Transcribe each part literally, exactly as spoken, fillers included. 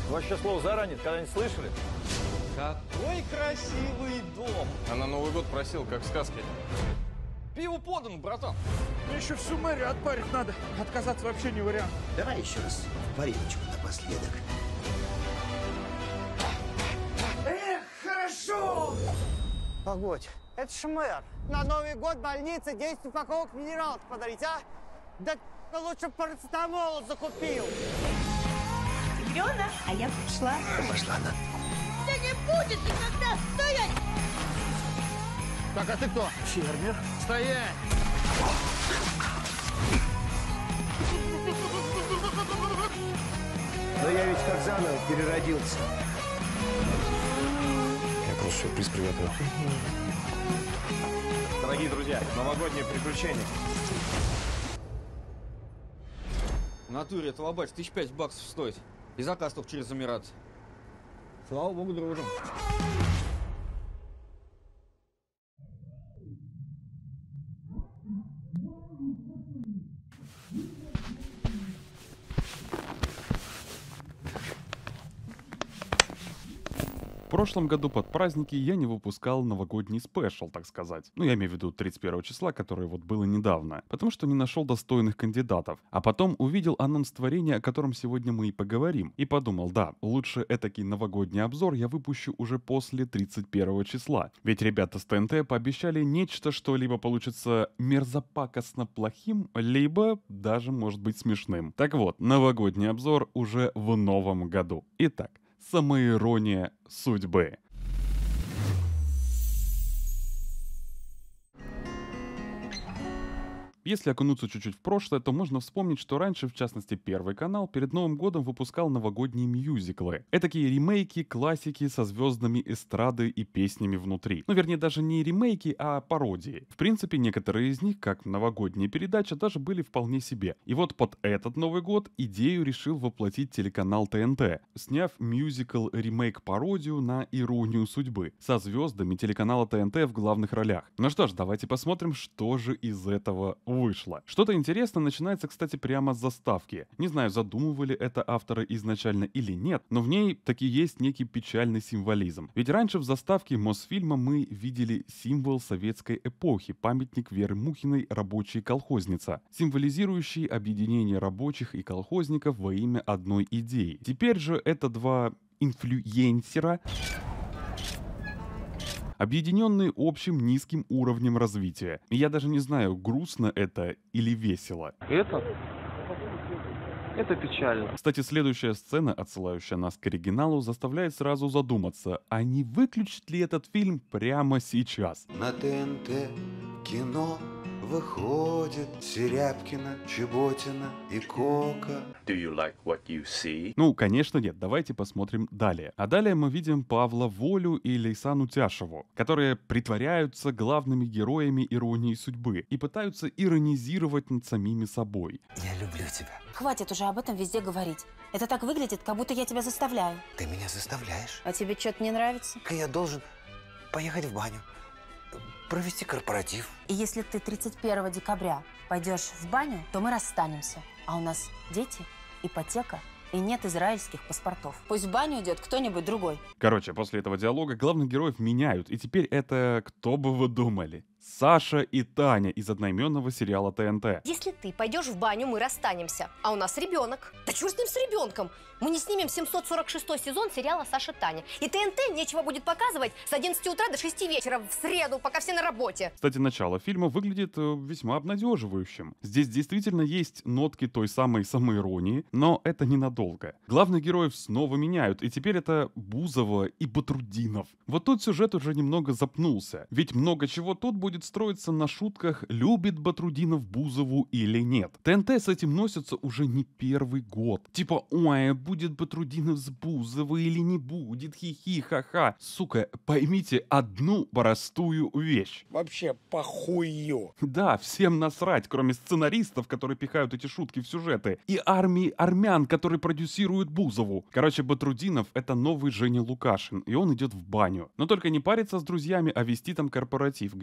Вообще слово «заранит» когда-нибудь слышали? Какой красивый дом! А на Новый год просил, как в сказке. Пиво подано, братан. Мне еще всю мэрию отпарить надо. Отказаться вообще не вариант. Давай еще раз парилочку напоследок. Эх, хорошо! Погодь, это ж мэр. На Новый год больнице десять упаковок минералок подарить, а? Да лучше парацетамол закупил. Алена, а я пошла. Пошла она. Да не будет никогда стоять! Так, а ты кто? Фермер. Стоять! Но я ведь как заново переродился. Я просто сюрприз приготовил. Дорогие друзья, новогоднее приключение. В натуре это лобач тысяч пять баксов стоит. И заказ только через Эмират. Слава богу, дружим. В прошлом году под праздники я не выпускал новогодний спешл, так сказать. Ну, я имею в виду тридцать первого числа, которое вот было недавно. Потому что не нашел достойных кандидатов. А потом увидел анонс творения, о котором сегодня мы и поговорим. И подумал, да, лучше этакий новогодний обзор я выпущу уже после тридцать первого числа. Ведь ребята с ТНТ пообещали нечто, что либо получится мерзопакостно плохим, либо даже может быть смешным. Так вот, новогодний обзор уже в новом году. Итак, самоирония судьбы. Если окунуться чуть-чуть в прошлое, то можно вспомнить, что раньше, в частности, Первый канал перед Новым годом выпускал новогодние мюзиклы. Этакие ремейки, классики со звездами эстрады и песнями внутри. Ну, вернее, даже не ремейки, а пародии. В принципе, некоторые из них, как новогодние передачи, даже были вполне себе. И вот под этот Новый год идею решил воплотить телеканал ТНТ, сняв мюзикл-ремейк-пародию на «Иронию судьбы» со звездами телеканала ТНТ в главных ролях. Ну что ж, давайте посмотрим, что же из этого вышло. Что-то интересное начинается, кстати, прямо с заставки. Не знаю, задумывали это авторы изначально или нет, но в ней таки есть некий печальный символизм. Ведь раньше в заставке Мосфильма мы видели символ советской эпохи, памятник Веры Мухиной «Рабочая колхозница», символизирующий объединение рабочих и колхозников во имя одной идеи. Теперь же это два инфлюенсера, объединенные общим низким уровнем развития. И я даже не знаю, грустно это или весело. Это? Это печально. Кстати, следующая сцена, отсылающая нас к оригиналу, заставляет сразу задуматься, а не выключить ли этот фильм прямо сейчас? На ТНТ кино выходит Серябкина, Чеботина и Кока. Do you like what you see? Ну, конечно, нет. Давайте посмотрим далее. А далее мы видим Павла Волю и Лейсану Тяшеву, которые притворяются главными героями «Иронии судьбы» и пытаются иронизировать над самими собой. Я люблю тебя. Хватит уже об этом везде говорить. Это так выглядит, как будто я тебя заставляю. Ты меня заставляешь. А тебе что-то не нравится? Я должен поехать в баню, провести корпоратив. И если ты тридцать первого декабря пойдешь в баню, то мы расстанемся. А у нас дети, ипотека и нет израильских паспортов. Пусть в баню идет кто-нибудь другой. Короче, после этого диалога главных героев меняют. И теперь это, кто бы вы думали, Саша и Таня из одноименного сериала ТНТ. Если ты пойдешь в баню, мы расстанемся. А у нас ребенок. Да чё с ним с ребенком? Мы не снимем семьсот сорок шестой сезон сериала «Саша Таня». И ТНТ нечего будет показывать с одиннадцати утра до шести вечера в среду, пока все на работе. Кстати, начало фильма выглядит э, весьма обнадеживающим. Здесь действительно есть нотки той самой самоиронии, но это ненадолго. Главных героев снова меняют, и теперь это Бузова и Батрутдинов. Вот тут сюжет уже немного запнулся, ведь много чего тут будет строиться на шутках, любит Батрутдинов Бузову или нет. ТНТ с этим носится уже не первый год. Типа, ой, будет Батрутдинов с Бузовой или не будет, хихи, ха-ха. Сука, поймите одну простую вещь. Вообще похую. Да, всем насрать, кроме сценаристов, которые пихают эти шутки в сюжеты, и армии армян, которые продюсируют Бузову. Короче, Батрутдинов — это новый Женя Лукашин, и он идет в баню. Но только не париться с друзьями, а вести там корпоратив, где мы,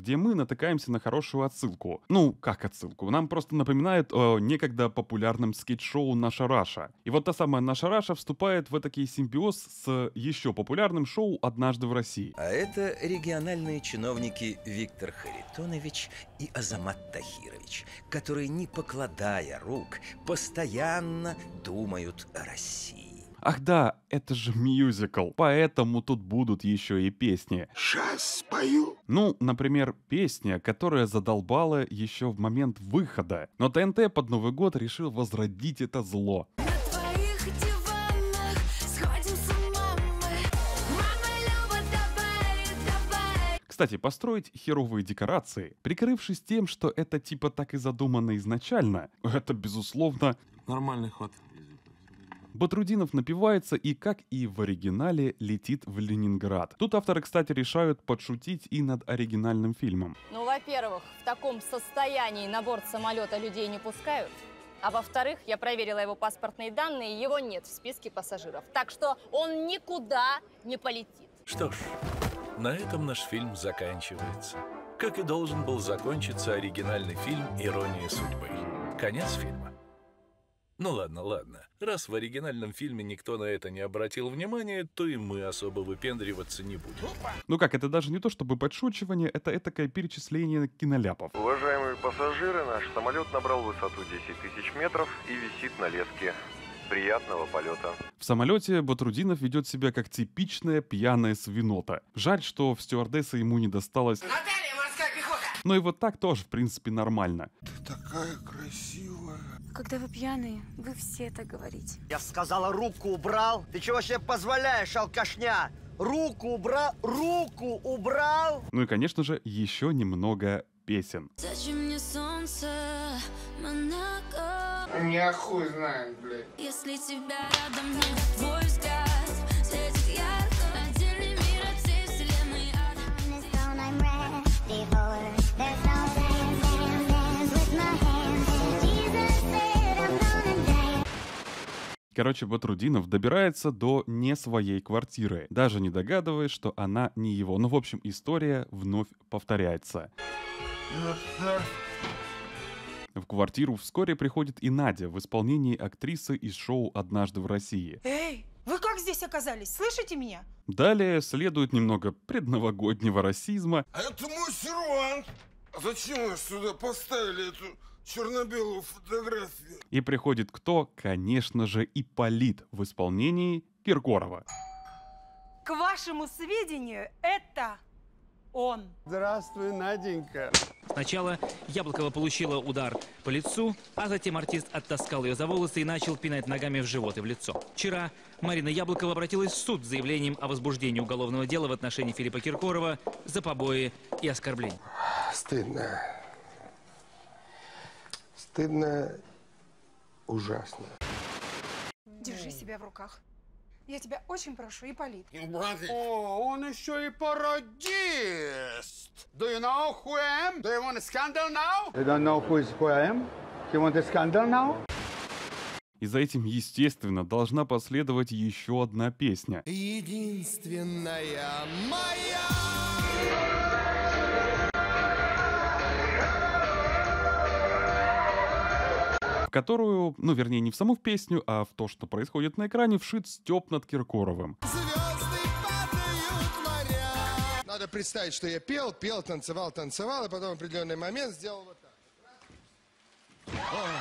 натыкаемся на хорошую отсылку. Ну, как отсылку? Нам просто напоминает о некогда популярном скетч-шоу «Наша Раша». И вот та самая «Наша Раша» вступает в этакий симбиоз с еще популярным шоу «Однажды в России». А это региональные чиновники Виктор Харитонович и Азамат Тахирович, которые, не покладая рук, постоянно думают о России. Ах да, это же мюзикл, поэтому тут будут еще и песни. Сейчас спою. Ну, например, песня, которая задолбала еще в момент выхода. Но ТНТ под Новый год решил возродить это зло. Кстати, построить херовые декорации, прикрывшись тем, что это типа так и задумано изначально, это, безусловно, нормальный ход. Батрутдинов напивается и, как и в оригинале, летит в Ленинград. Тут авторы, кстати, решают подшутить и над оригинальным фильмом. Ну, во-первых, в таком состоянии на борт самолета людей не пускают. А во-вторых, я проверила его паспортные данные, его нет в списке пассажиров. Так что он никуда не полетит. Что ж, на этом наш фильм заканчивается. Как и должен был закончиться оригинальный фильм «Ирония судьбы». Конец фильма. Ну ладно, ладно. Раз в оригинальном фильме никто на это не обратил внимания, то и мы особо выпендриваться не будем. Ну как, это даже не то чтобы подшучивание, это этакое перечисление киноляпов. Уважаемые пассажиры, наш самолет набрал высоту десять тысяч метров и висит на леске. Приятного полета. В самолете Батрутдинов ведет себя как типичная пьяная свинота. Жаль, что в стюардессы ему не досталось. Наталья, морская пехота! Но и вот так тоже, в принципе, нормально. Ты такая красивая. Когда вы пьяные, вы все это говорите. Я сказала, руку убрал. Ты чего себе позволяешь, алкашня? Руку убрал, руку убрал. Ну и, конечно же, еще немного песен. Зачем мне солнце, Монако? Я хуй знает, блядь. Если тебя рядом нет, твой взгляд светит ярко. Отдельный мир от всей вселенной. Короче, Батрутдинов добирается до не своей квартиры, даже не догадываясь, что она не его. Ну, в общем, история вновь повторяется. В квартиру вскоре приходит и Надя в исполнении актрисы из шоу «Однажды в России». Эй, вы как здесь оказались? Слышите меня? Далее следует немного предновогоднего расизма. А это мой сервант. А зачем вы сюда поставили эту черно-белую фотографию? И приходит кто? Конечно же, Ипполит в исполнении Киркорова. К вашему сведению, это он. Здравствуй, Наденька. Сначала Яблокова получила удар по лицу, а затем артист оттаскал ее за волосы и начал пинать ногами в живот и в лицо. Вчера Марина Яблокова обратилась в суд с заявлением о возбуждении уголовного дела в отношении Филиппа Киркорова за побои и оскорбления. Стыдно. Стыдно ужасно. Держи себя в руках. Я тебя очень прошу, Ипполит. О, он еще и пародист. Do you know who I am? Do you want a scandal now? You don't know who, is, who I am? You want a scandal now? И за этим, естественно, должна последовать еще одна песня. Единственная моя. В которую, ну вернее не в саму песню, а в то, что происходит на экране, вшит стёб над Киркоровым. Надо представить, что я пел, пел, танцевал, танцевал, и потом в определенный момент сделал вот так.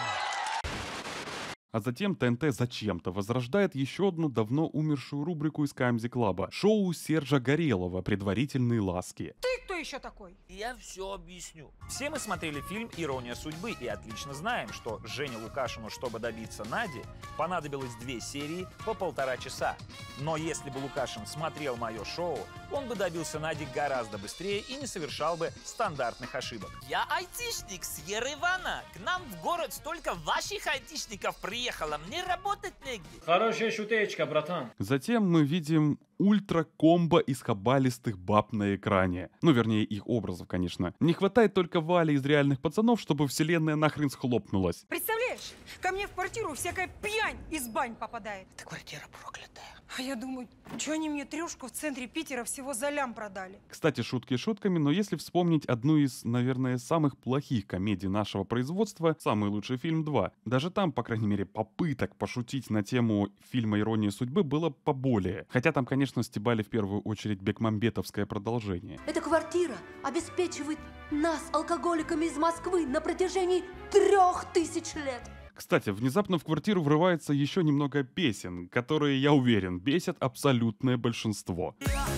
А затем ТНТ зачем-то возрождает еще одну давно умершую рубрику из Камеди Клаба. Шоу Сержа Горелова «Предварительные ласки». Ты кто еще такой? Я все объясню. Все мы смотрели фильм «Ирония судьбы» и отлично знаем, что Жене Лукашину, чтобы добиться Нади, понадобилось две серии по полтора часа. Но если бы Лукашин смотрел мое шоу, он бы добился Нади гораздо быстрее и не совершал бы стандартных ошибок. Я айтишник с Еревана. К нам в город столько ваших айтишников приехало. Мне работать негде. Хорошая шутечка, братан. Затем мы видим ультра-комбо из хабалистых баб на экране. Ну, вернее, их образов, конечно. Не хватает только Вали из «Реальных пацанов», чтобы вселенная нахрен схлопнулась. Представляешь, ко мне в квартиру всякая пьянь из бань попадает. Эта квартира проклятая. А я думаю, что они мне трешку в центре Питера всего за лям продали? Кстати, шутки шутками, но если вспомнить одну из, наверное, самых плохих комедий нашего производства, «Самый лучший фильм два», даже там, по крайней мере, попыток пошутить на тему фильма «Ирония судьбы» было поболее. Хотя там, конечно, стебали в первую очередь бекмамбетовское продолжение. Эта квартира обеспечивает нас, алкоголиками из Москвы, на протяжении трех тысяч лет. Кстати, внезапно в квартиру врывается еще немного песен, которые, я уверен, бесят абсолютное большинство.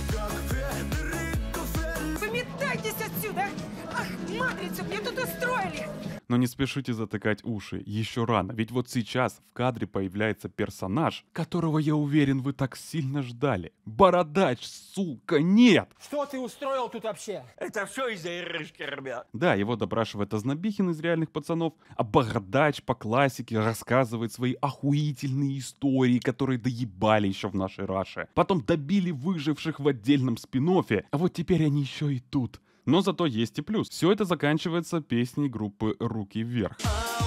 Выметайтесь отсюда! Ах, матрицу мне тут устроили! Но не спешите затыкать уши, еще рано, ведь вот сейчас в кадре появляется персонаж, которого, я уверен, вы так сильно ждали. Бородач, сука, нет! Что ты устроил тут вообще? Это все из-за Ирышки, ребят. Да, его допрашивает Ознобихин из «Реальных пацанов», а Бородач по классике рассказывает свои охуительные истории, которые доебали еще в нашей Раше. Потом добили выживших в отдельном спин-оффе, а вот теперь они еще и тут. Но зато есть и плюс. Все это заканчивается песней группы «Руки вверх».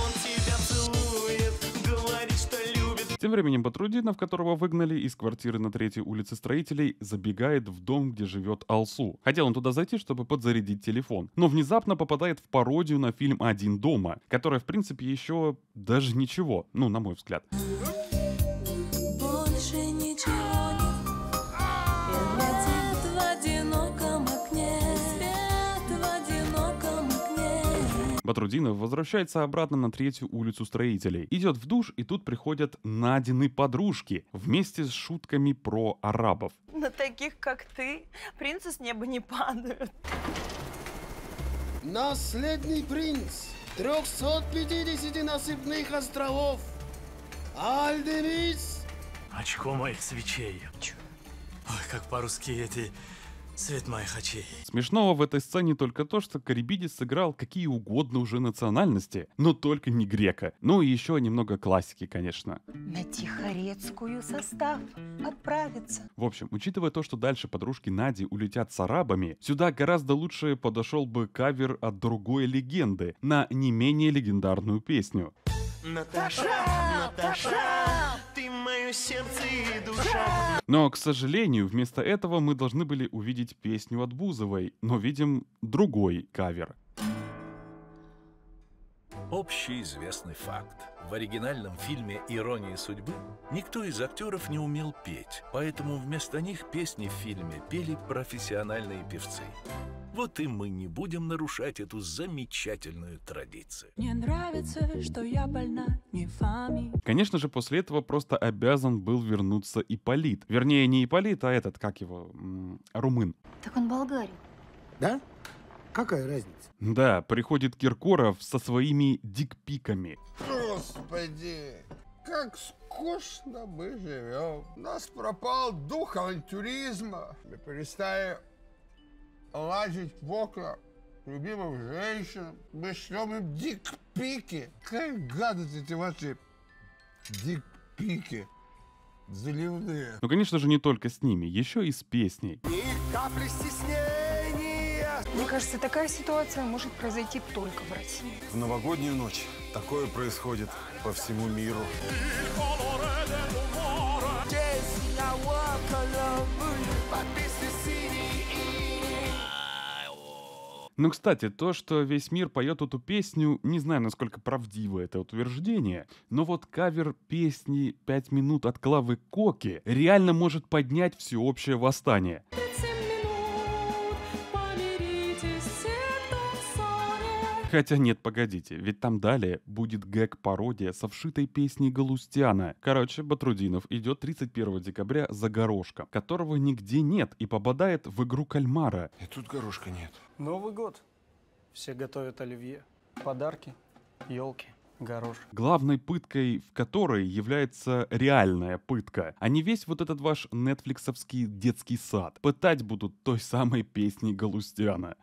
Тем временем Батрутдинов, которого выгнали из квартиры на Третьей улице Строителей, забегает в дом, где живет Алсу. Хотел он туда зайти, чтобы подзарядить телефон, но внезапно попадает в пародию на фильм «Один дома», которая, в принципе, еще даже ничего, ну, на мой взгляд. Больше ничего нет. Свет в одиноком окне. Свет в одиноком окне. Батрутдинов возвращается обратно на Третью улицу Строителей. Идет в душ, и тут приходят Надины подружки вместе с шутками про арабов. На таких, как ты, принцы с неба не падают. Наследный принц трехсот пятидесяти насыпных островов Альдемис. Очко моих свечей. Ой, как по-русски эти... Цвет моих очей. Смешного в этой сцене только то, что Карибидис сыграл какие угодно уже национальности, но только не грека. Ну и еще немного классики, конечно. На Тихорецкую состав отправится. В общем, учитывая то, что дальше подружки Нади улетят с арабами, сюда гораздо лучше подошел бы кавер от другой легенды на не менее легендарную песню. Наташа, Наташа, ты мое сердце и душа. Но, к сожалению, вместо этого мы должны были увидеть песню от Бузовой, но видим другой кавер. Общеизвестный факт. В оригинальном фильме «Ирония судьбы» никто из актеров не умел петь, поэтому вместо них песни в фильме пели профессиональные певцы. Вот и мы не будем нарушать эту замечательную традицию. Мне нравится, что я больна мифами. Конечно же, после этого просто обязан был вернуться Ипполит. Вернее, не Ипполит, а этот, как его, м- румын. Так он болгарин. Да? Какая разница? Да, приходит Киркоров со своими дикпиками. Господи, как скучно мы живем. У нас пропал дух авантюризма. Мы перестали лазить в окна любимым женщинам. Мы шлем им дикпики. Какая гадость эти ваши дикпики заливные. Ну, конечно же, не только с ними, еще и с песней. Ни капли стеснения. Мне кажется, такая ситуация может произойти только в России. В новогоднюю ночь такое происходит по всему миру. Ну, кстати, то, что весь мир поет эту песню, не знаю, насколько правдиво это утверждение, но вот кавер песни «Пять минут» от Клавы Коки реально может поднять всеобщее восстание. Хотя нет, погодите, ведь там далее будет гэг-пародия со вшитой песней Галустяна. Короче, Батрутдинов идет тридцать первого декабря за горошком, которого нигде нет, и попадает в игру кальмара. И тут горошка нет. Новый год. Все готовят оливье, подарки, елки, горошек. Главной пыткой в которой является реальная пытка, а не весь вот этот ваш нетфликсовский детский сад. Пытать будут той самой песней Галустяна.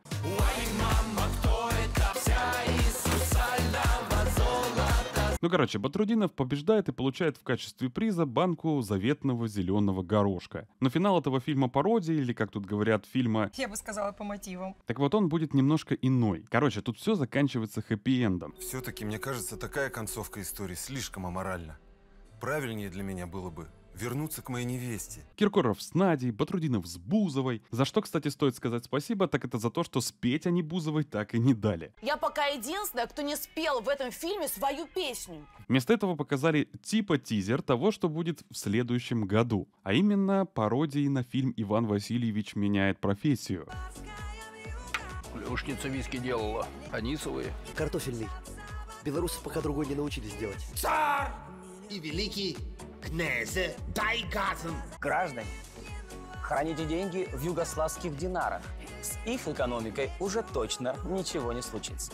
Ну, короче, Батрутдинов побеждает и получает в качестве приза банку заветного зеленого горошка. Но финал этого фильма пародии, или, как тут говорят, фильма... Я бы сказала, по мотивам. Так вот, он будет немножко иной. Короче, тут все заканчивается хэппи-эндом. Все-таки, мне кажется, такая концовка истории слишком аморальна. Правильнее для меня было бы вернуться к моей невесте. Киркоров с Надей, Батрудинов с Бузовой. За что, кстати, стоит сказать спасибо, так это за то, что спеть они Бузовой так и не дали. Я пока единственная, кто не спел в этом фильме свою песню. Вместо этого показали типа тизер того, что будет в следующем году. А именно пародии на фильм «Иван Васильевич меняет профессию». Плюшница виски делала, анисовые. Картофельный. Белорусы пока другой не научились делать. Царь и великий князь Дайгазен. Граждане, храните деньги в югославских динарах. С их экономикой уже точно ничего не случится.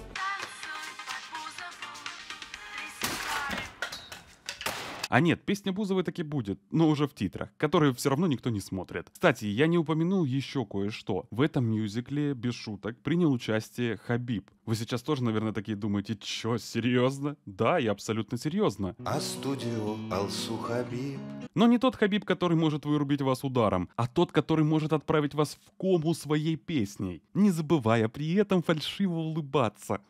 А нет, песня Бузовой таки будет, но уже в титрах, которые все равно никто не смотрит. Кстати, я не упомянул еще кое-что. В этом мюзикле, без шуток, принял участие Хабиб. Вы сейчас тоже, наверное, такие думаете, чё, серьезно? Да, я абсолютно серьезно. А студио Алсу Хабиб. Но не тот Хабиб, который может вырубить вас ударом, а тот, который может отправить вас в кому своей песней, не забывая при этом фальшиво улыбаться.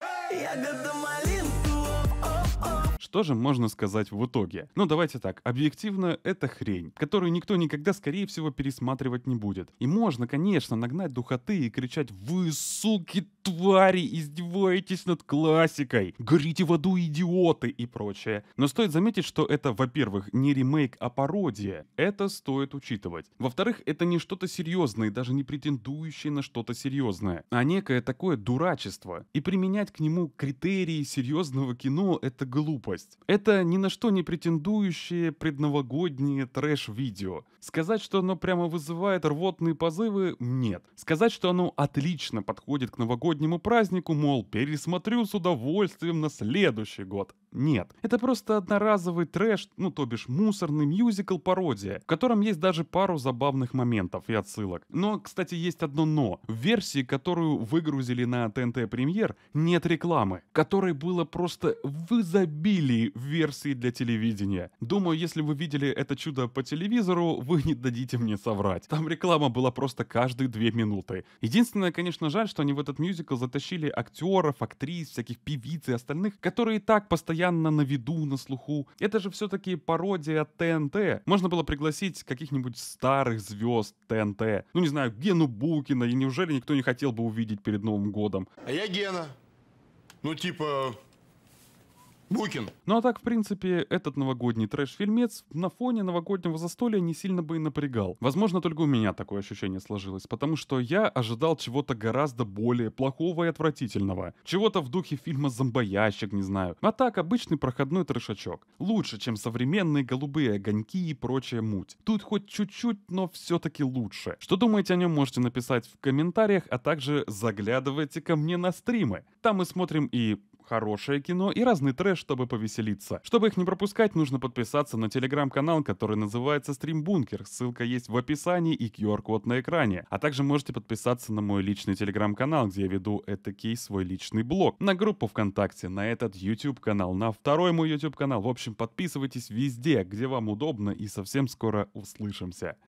Что же можно сказать в итоге? Ну давайте так, объективно это хрень, которую никто никогда скорее всего пересматривать не будет. И можно, конечно, нагнать духоты и кричать: «Вы, суки, твари, издеваетесь над классикой! Горите в аду, идиоты!» и прочее. Но стоит заметить, что это, во-первых, не ремейк, а пародия. Это стоит учитывать. Во-вторых, это не что-то серьезное, и даже не претендующее на что-то серьезное, а некое такое дурачество. И применять к нему критерии серьезного кино — это глупость. Это ни на что не претендующие предновогодние трэш-видео. Сказать, что оно прямо вызывает рвотные позывы, нет. Сказать, что оно отлично подходит к новогоднему празднику, мол, пересмотрю с удовольствием на следующий год, нет. Это просто одноразовый трэш, ну то бишь мусорный мюзикл-пародия, в котором есть даже пару забавных моментов и отсылок. Но, кстати, есть одно но. В версии, которую выгрузили на ТНТ Премьер, нет рекламы, которой было просто в изобилии в версии для телевидения. Думаю, если вы видели это чудо по телевизору, вы не дадите мне соврать. Там реклама была просто каждые две минуты. Единственное, конечно, жаль, что они в этот мюзикл затащили актеров, актрис, всяких певиц и остальных, которые и так постоянно на виду, на слуху. Это же все-таки пародия ТНТ. Можно было пригласить каких-нибудь старых звезд ТНТ. Ну, не знаю, Гену Букина, и неужели никто не хотел бы увидеть перед Новым годом? А я Гена. Ну, типа... Букин. Ну а так, в принципе, этот новогодний трэш-фильмец на фоне новогоднего застолья не сильно бы и напрягал. Возможно, только у меня такое ощущение сложилось, потому что я ожидал чего-то гораздо более плохого и отвратительного. Чего-то в духе фильма «Зомбоящик», не знаю. А так, обычный проходной трэшачок. Лучше, чем современные «Голубые огоньки» и прочая муть. Тут хоть чуть-чуть, но все-таки лучше. Что думаете о нем, можете написать в комментариях, а также заглядывайте ко мне на стримы. Там мы смотрим и... хорошее кино и разный трэш, чтобы повеселиться. Чтобы их не пропускать, нужно подписаться на телеграм-канал, который называется Стримбункер. Ссылка есть в описании и ку ар-код на экране. А также можете подписаться на мой личный телеграм-канал, где я веду этакий свой личный блог. На группу ВКонтакте, на этот YouTube-канал, на второй мой YouTube-канал. В общем, подписывайтесь везде, где вам удобно, и совсем скоро услышимся.